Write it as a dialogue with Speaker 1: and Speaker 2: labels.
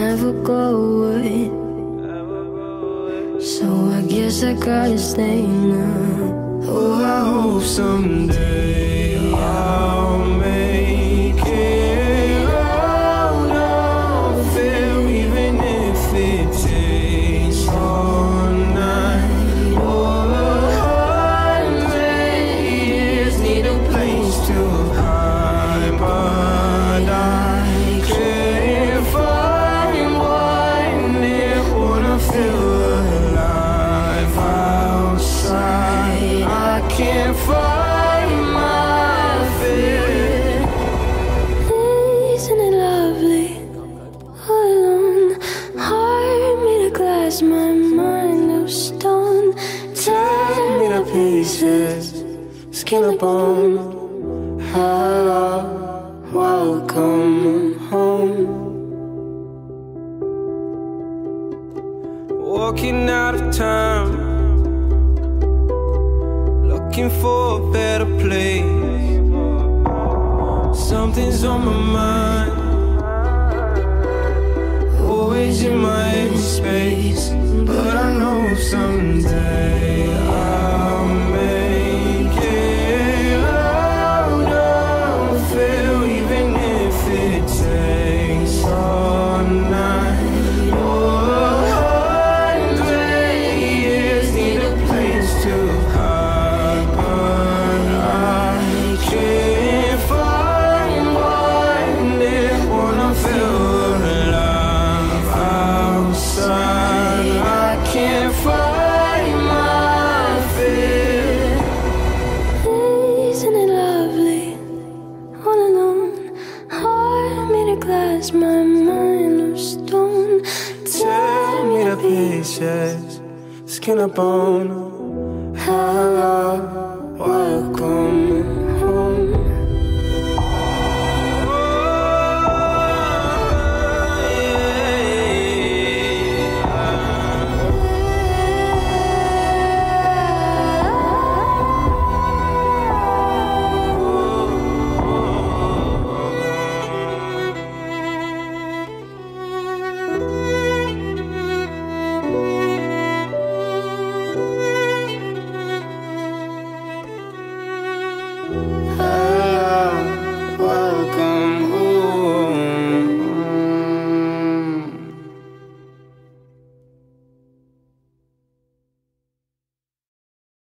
Speaker 1: never go away. So I guess I gotta stay now. Oh, I hope someday I'll make it out of there, even if it takes all night or 100 years. Need a place to hide, but I can't find one there. Wanna feel alive outside. I can't find my fear. Isn't it lovely? All alone, heart made of glass, my mind of stone. Tear me to pieces, skin and bone. Hello, welcome home. Walking out of town, looking for a better place. Something's on my mind, always in my empty space. But I know someday I'll make it out of here, even if it takes all night or 100 years. Need a place to hide, but I can't find one there. Wanna feel alive outside. I can't find my fear. Isn't it lovely? All alone, heart made of glass, my mind of stone. Tear me to pieces, skin and bone. Hello, welcome